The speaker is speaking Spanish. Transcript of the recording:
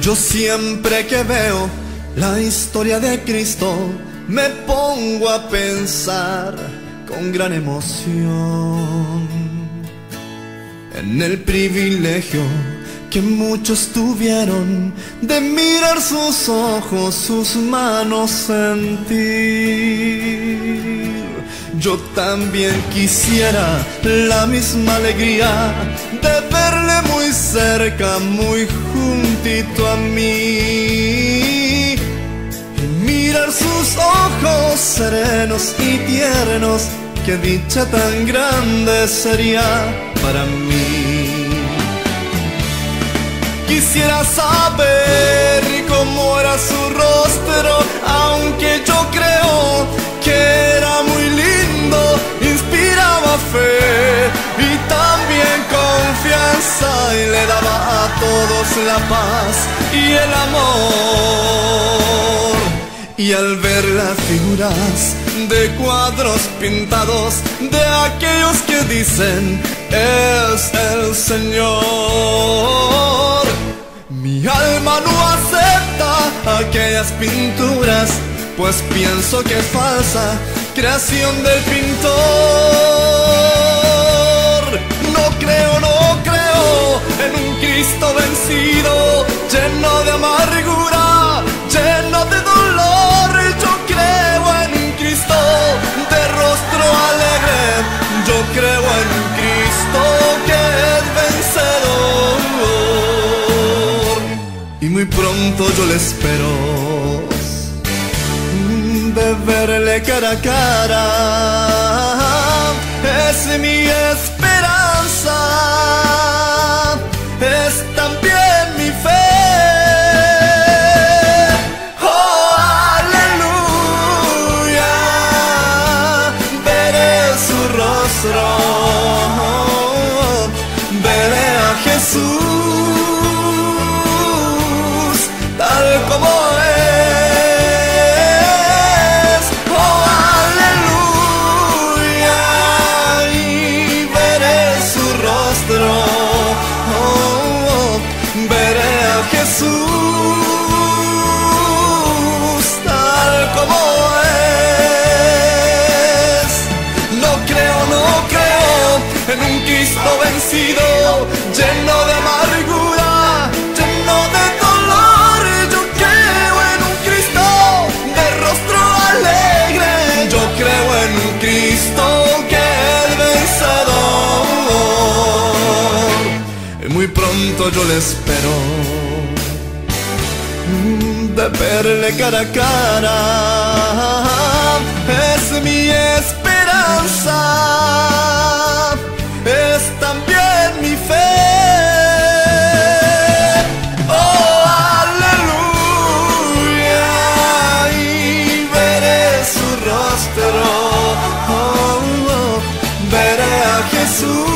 Yo siempre que veo la historia de Cristo me pongo a pensar con gran emoción en el privilegio que muchos tuvieron de mirar sus ojos, sus manos, sentir. Yo también quisiera la misma alegría de verle muy cerca, muy juntito a mí, y mirar sus ojos serenos y tiernos. Qué dicha tan grande sería para mí. Quisiera saber cómo era su rostro, aunque yo creo que era muy lindo, inspiraba fe y también confianza, y le daba a todos la paz y el amor. Y al ver las figuras de cuadros pintados de aquellos que dicen es el Señor, mi alma no acepta aquellas pinturas, pues pienso que es falsa creación del pintor. No creo en un Cristo vencido, lleno de amargura, lleno de dolor. Yo creo en un Cristo de rostro alegre, yo creo en un Cristo que es vencedor. Y muy pronto yo le espero, de verle cara a cara, es mi esperanza, es también mi fe. Oh, aleluya, veré su rostro, veré a Jesús tal como es. Oh, aleluya, y veré su rostro, veré a Jesús tal como es. No creo en un Cristo vencido, lleno de amargura, lleno de dolor. Yo creo en un Cristo de rostro alegre, yo creo en un Cristo que es vencedor. Y muy pronto yo le espero, de verle cara a cara, es mi esperanza, es también mi fe. Oh, aleluya, y veré su rostro, veré a Jesús